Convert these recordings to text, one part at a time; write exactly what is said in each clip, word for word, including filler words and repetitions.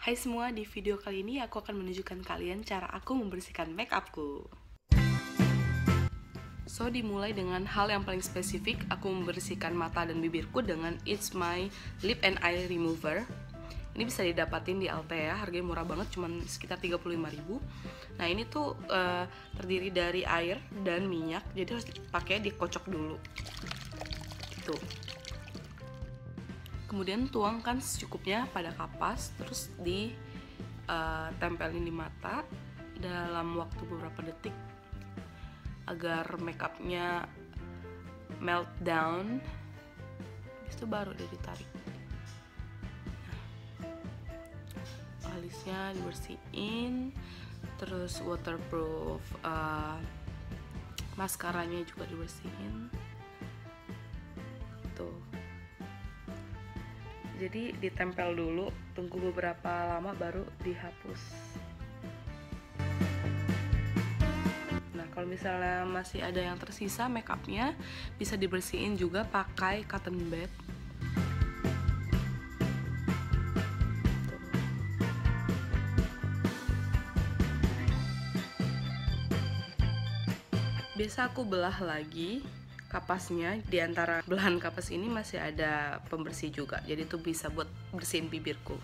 Hai semua, di video kali ini aku akan menunjukkan kalian cara aku membersihkan makeupku. So, dimulai dengan hal yang paling spesifik, aku membersihkan mata dan bibirku dengan It's My Lip and Eye Remover. Ini bisa didapatin di Altea, harganya murah banget, cuman sekitar tiga puluh lima ribu. Nah, ini tuh uh, terdiri dari air dan minyak, jadi harus dipakai dikocok dulu. Gitu. Kemudian tuangkan secukupnya pada kapas, terus ditempelin uh, di mata dalam waktu beberapa detik agar makeupnya melt down. Habis itu baru dia ditarik. Nah, alisnya dibersihin, terus waterproof uh, maskaranya juga dibersihin. Tuh. Jadi ditempel dulu, tunggu beberapa lama baru dihapus. Nah, kalau misalnya masih ada yang tersisa makeupnya, bisa dibersihin juga pakai cotton bud. Biasa aku belah lagi kapasnya, di antara belahan kapas ini masih ada pembersih juga, jadi itu bisa buat bersihin bibirku.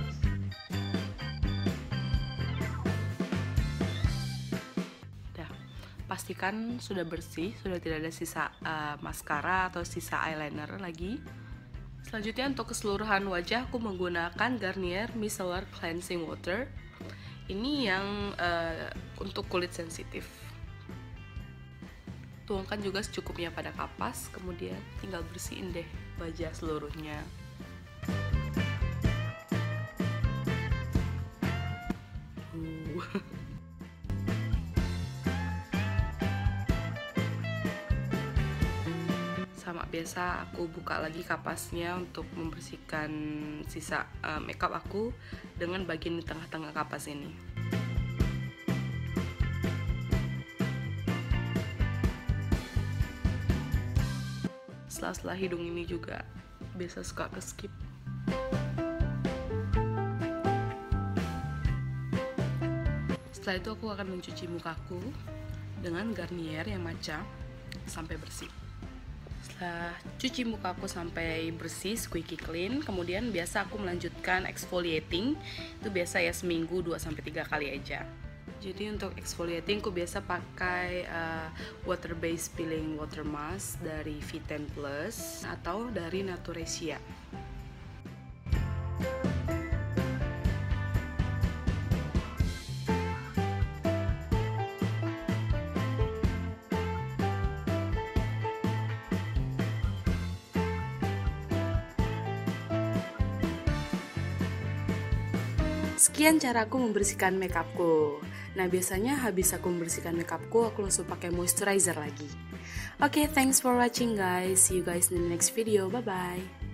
Udah, pastikan sudah bersih, sudah tidak ada sisa uh, maskara atau sisa eyeliner lagi. Selanjutnya untuk keseluruhan wajah aku menggunakan Garnier Micellar Cleansing Water. Ini yang uh, untuk kulit sensitif. Tuangkan juga secukupnya pada kapas, kemudian tinggal bersihin deh wajah seluruhnya. Uh. Sama biasa aku buka lagi kapasnya untuk membersihkan sisa uh, makeup aku dengan bagian di tengah-tengah kapas ini. Setelah hidung ini juga biasa suka ke skip. Setelah itu aku akan mencuci mukaku dengan Garnier yang matcha sampai bersih. Setelah cuci mukaku sampai bersih, squeaky clean, kemudian biasa aku melanjutkan exfoliating. Itu biasa ya seminggu dua sampai tiga kali aja. Jadi untuk exfoliating aku biasa pakai uh, water based peeling water mask dari V ten Plus atau dari Naturesia. Sekian caraku membersihkan makeupku. Nah, biasanya habis aku membersihkan makeupku, aku langsung pakai moisturizer lagi. Oke, okay, thanks for watching guys. See you guys in the next video. Bye bye.